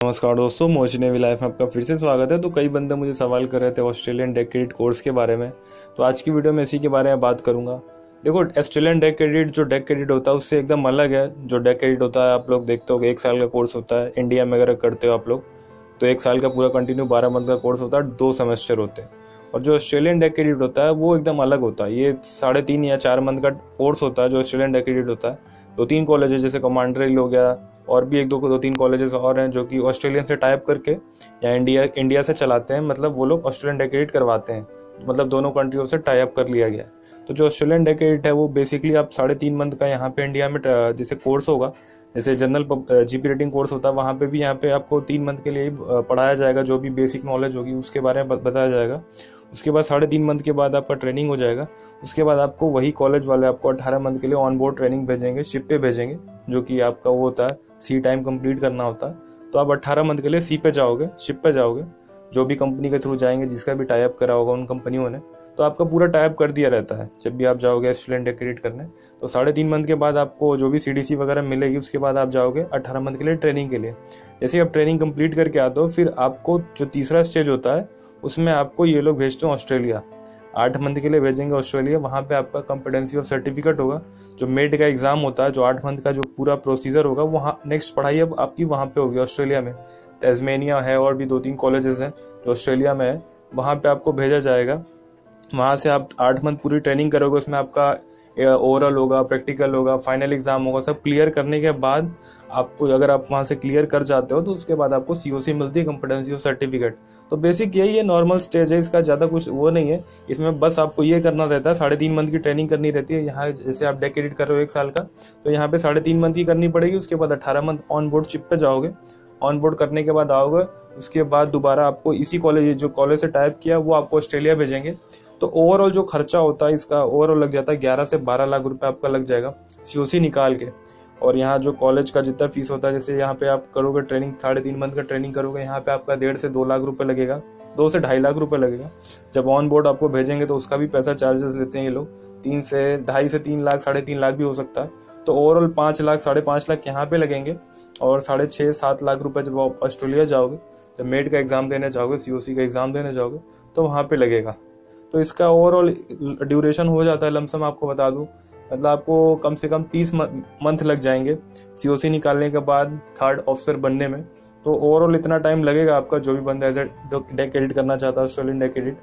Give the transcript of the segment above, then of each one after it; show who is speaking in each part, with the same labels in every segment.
Speaker 1: नमस्कार दोस्तों, मोची नेवी लाइफ में आपका फिर से स्वागत है। तो कई बंदे मुझे सवाल कर रहे थे ऑस्ट्रेलियन डेक क्रेडिट कोर्स के बारे में, तो आज की वीडियो में इसी के बारे में बात करूंगा। देखो, ऑस्ट्रेलियन डेक क्रेडिट जो डेक क्रेडिट होता है उससे एकदम अलग है। जो डेक क्रेडिट होता है आप लोग देखते हो कि 1 साल का कोर्स होता है। इंडिया में अगर करते हो आप लोग तो 1 साल का पूरा कंटिन्यू 12 मंथ का कोर्स होता है, 2 सेमेस्टर होते हैं। और जो ऑस्ट्रेलियन डेक क्रेडिट होता है वो एकदम अलग होता है। ये 3.5 या 4 मंथ का कोर्स होता है जो ऑस्ट्रेलियन डेक क्रेडिट होता है। 2-3 कॉलेज है जैसे कमांडरेल हो गया, और भी 2-3 कॉलेजेस और हैं जो कि ऑस्ट्रेलियन से टाइप करके या इंडिया से चलाते हैं। मतलब वो लोग ऑस्ट्रेलियन डेक क्रेडिट करवाते हैं, मतलब दोनों कंट्रियों से टाई अप कर लिया गया है। तो जो ऑस्ट्रेलियन डेक क्रेडिट है वो बेसिकली आप 3.5 मंथ का यहाँ पे इंडिया में जैसे कोर्स होगा, जैसे जनरल जीपी रेटिंग कोर्स होता है, वहाँ पे भी यहाँ पे आपको 3 मंथ के लिए पढ़ाया जाएगा। जो भी बेसिक नॉलेज होगी उसके बारे में बताया जाएगा। उसके बाद 3.5 मंथ के बाद आपका ट्रेनिंग हो जाएगा। उसके बाद आपको वही कॉलेज वाले आपको 18 मंथ के लिए ऑन बोर्ड ट्रेनिंग भेजेंगे, शिप पे भेजेंगे, जो कि आपका वो होता है सी टाइम कंप्लीट करना होता है। तो आप 18 मंथ के लिए सी पे जाओगे, शिप पे जाओगे, जो भी कंपनी के थ्रू जाएंगे, जिसका भी टाई अप करा होगा उन कंपनियों ने, तो आपका पूरा टाई अप कर दिया रहता है। जब भी आप जाओगे ऑस्ट्रेलियन डेक क्रेडिट करने, तो 3.5 मंथ के बाद आपको जो भी सीडीसी वगैरह मिलेगी, उसके बाद आप जाओगे 18 मंथ के लिए ट्रेनिंग के लिए। जैसे आप ट्रेनिंग कंप्लीट करके आते हो, फिर आपको जो तीसरा स्टेज होता है उसमें आपको ये लोग भेजते हैं ऑस्ट्रेलिया। 8 मंथ के लिए भेजेंगे ऑस्ट्रेलिया। वहाँ पे आपका कॉम्पिटेंसी और सर्टिफिकेट होगा। जो मेड का एग्जाम होता है, जो 8 मंथ का जो पूरा प्रोसीजर होगा, वहाँ नेक्स्ट पढ़ाई अब आपकी वहाँ पे होगी ऑस्ट्रेलिया में। तस्मेनिया है और भी 2-3 कॉलेजेस हैं जो ऑस्ट्रेलिया में है, वहाँ पे आपको भेजा जाएगा। वहाँ से आप 8 मंथ पूरी ट्रेनिंग करोगे। उसमें आपका ओवरऑल होगा, प्रैक्टिकल होगा, फाइनल एग्जाम होगा। सब क्लियर करने के बाद आपको, अगर आप वहाँ से क्लियर कर जाते हो, तो उसके बाद आपको सीओसी मिलती है, कॉम्पिटेंसी और सर्टिफिकेट। तो बेसिक यही है, नॉर्मल स्टेज है, इसका ज़्यादा कुछ वो नहीं है। इसमें बस आपको ये करना रहता है, 3.5 मंथ की ट्रेनिंग करनी रहती है। यहाँ जैसे आप डेक क्रेडिट कर रहे हो 1 साल का, तो यहाँ पे 3.5 मंथ की करनी पड़ेगी। उसके बाद 18 मंथ ऑन बोर्ड शिप पे जाओगे। ऑन बोर्ड करने के बाद आओगे, उसके बाद दोबारा आपको इसी कॉलेज, जो कॉलेज से टाइप किया, वो आपको ऑस्ट्रेलिया भेजेंगे। तो ओवरऑल जो खर्चा होता है इसका, ओवरऑल लग जाता है 11 से 12 लाख रुपए आपका लग जाएगा सीओसी निकाल के। और यहाँ जो कॉलेज का जितना फीस होता है, जैसे यहाँ पे आप करोगे ट्रेनिंग, 3.5 मंथ का ट्रेनिंग करोगे, यहाँ पे आपका 1.5 से 2 लाख रुपए लगेगा, 2 से 2.5 लाख रुपए लगेगा। जब ऑन बोर्ड आपको भेजेंगे तो उसका भी पैसा चार्जेस लेते हैं ये लोग, 3 से 2.5 से 3 लाख, 3.5 लाख भी हो सकता है। तो ओवरऑल 5 लाख, 5.5 लाख यहाँ पे लगेंगे। और 6.5-7 लाख रुपए जब आप ऑस्ट्रेलिया जाओगे, जब मेड का एग्जाम देने जाओगे, सीओसी का एग्जाम देने जाओगे, तो वहाँ पे लगेगा। तो इसका ओवरऑल ड्यूरेशन हो जाता है, लमसम आपको बता दूं, मतलब आपको कम से कम 30 मंथ लग जाएंगे सीओसी निकालने के बाद 3rd ऑफिसर बनने में। तो ओवरऑल इतना टाइम लगेगा आपका, जो भी बंदा एज ए डेक क्रेडिट करना चाहता है ऑस्ट्रेलियन डेक क्रेडिट।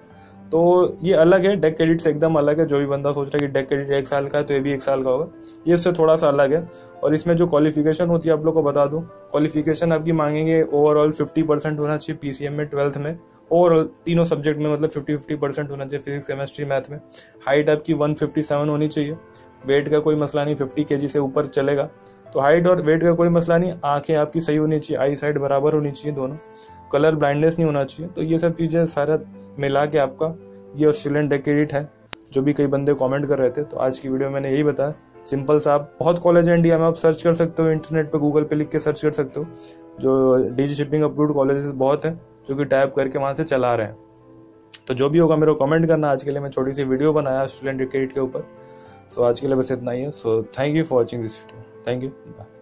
Speaker 1: तो ये अलग है, डेक क्रेडिट से एकदम अलग है। जो भी बंदा सोच रहा है कि डेक क्रेडिट 1 साल का है तो ये भी 1 साल का होगा, ये इससे थोड़ा सा अलग है। और इसमें जो क्वालिफिकेशन होती है, आप लोग को बता दूं, क्वालिफिकेशन आपकी मांगेंगे ओवरऑल 50% होना चाहिए पीसीएम में, 12th में, ओवरऑल तीनों सब्जेक्ट में, मतलब 50% होना चाहिए, फिजिक्स, केमिस्ट्री, मैथ में। हाइट आपकी 157 होनी चाहिए। वेट का कोई मसला नहीं, 50 kg से ऊपर चलेगा। तो हाइट और वेट का कोई मसला नहीं। आंखें आपकी सही होनी चाहिए, आई साइड बराबर होनी चाहिए दोनों, कलर ब्लाइंडनेस नहीं होना चाहिए। तो ये सब चीज़ें सारा मिला के आपका ये ऑस्ट्रेलियन डेक क्रेडिट है, जो भी कई बंदे कमेंट कर रहे थे। तो आज की वीडियो में मैंने यही बताया, सिंपल सा। आप बहुत कॉलेज है इंडिया में, आप सर्च कर सकते हो इंटरनेट पे, गूगल पे लिख के सर्च कर सकते हो। जो डीजी शिपिंग अप्रूव्ड कॉलेजेस बहुत हैं जो कि टाइप करके वहाँ से चला रहे हैं। तो जो भी होगा मेरे को कमेंट करना। आज के लिए मैं छोटी सी वीडियो बनाया ऑस्ट्रेलियन डेक क्रेडिट के ऊपर। सो आज के लिए बस इतना ही है। So thank you for watching this video. Thank you, bye.